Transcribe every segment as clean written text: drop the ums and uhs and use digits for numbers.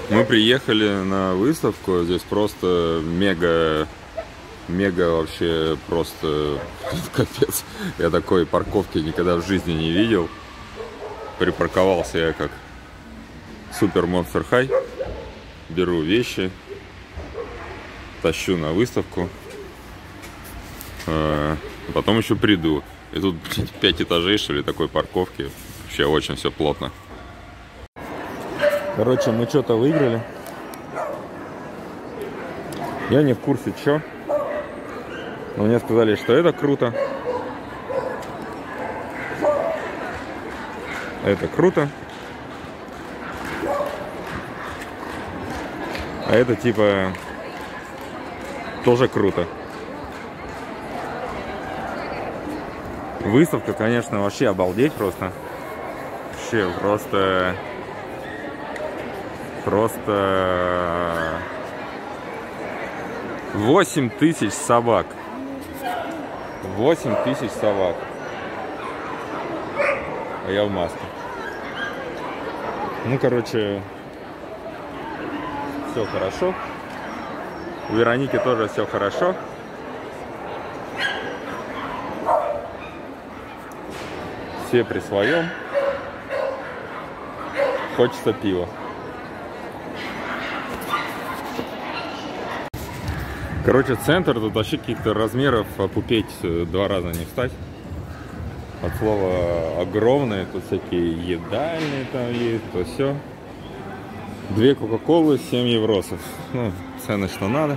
Мы приехали на выставку, здесь просто мега вообще просто капец. Я такой парковки никогда в жизни не видел. Припарковался я как супер Monster High. Беру вещи, тащу на выставку, потом еще приду. И тут 5 этажей, что ли, такой парковки. Вообще очень все плотно. Короче, мы что-то выиграли. Я не в курсе, что. Но мне сказали, что это круто. Это круто. А это типа тоже круто. Выставка, конечно, вообще обалдеть просто. Вообще просто 8000 собак. 8000 собак. А я в маске. Ну, короче, все хорошо. У Вероники тоже все хорошо. Все при своем. Хочется пива. Короче, центр тут вообще каких-то размеров опупеть 2 раза не встать. От слова огромные, тут всякие едальные там есть, то все. 2 кока-колы, 7 евросов. Ну, цены что надо.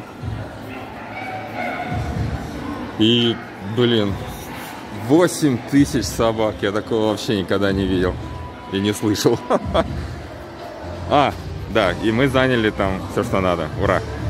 И, блин, 8000 собак. Я такого вообще никогда не видел. И не слышал. А, да, и мы заняли там все, что надо. Ура!